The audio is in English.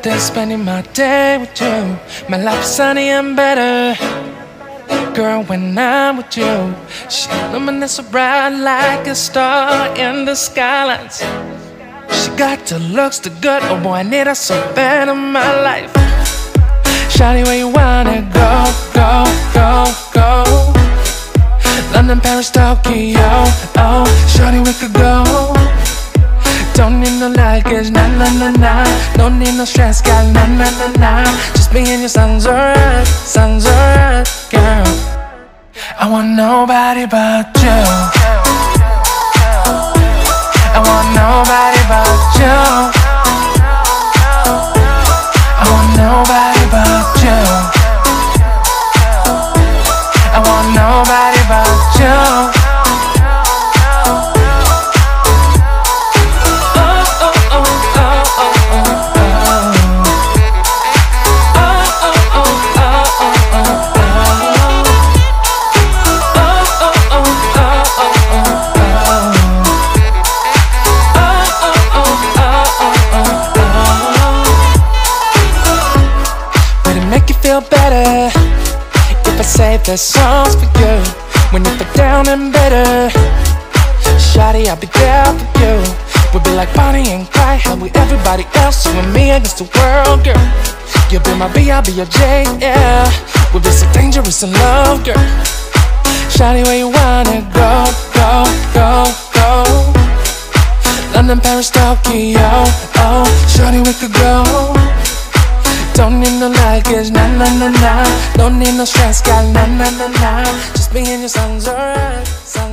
than spending my day with you. My life's sunny and better, girl, when I'm with you. She illuminates so bright like a star in the skylines. She got the looks, the good, oh boy, I need her so bad in my life. Shawty, where you wanna go, go, go, go? London, Paris, Tokyo, oh, shawty, we could go. Don't need no luggage, nah, nah, nah, nah. Don't need no stress, girl, nah, nah, nah, nah. Just me and your sounds alright, girl. I want nobody but you. I want nobody but you. I want nobody but you. I want nobody but you. Feel better if I save the songs for you. When you feel down and bitter, shawty, I'll be there for you. We'll be like Bonnie and Clyde, how we everybody else, you and me against the world, girl. You'll be my B, I'll be your J, yeah. We'll be so dangerous in love, girl. Shawty, where you wanna go, go, go, go? London, Paris, Tokyo, oh, shawty, we could go. Don't need no luggage, nah, nah, nah, nah. Don't need no stress, girl, nah, nah, nah, nah. Just me and your sounds alright.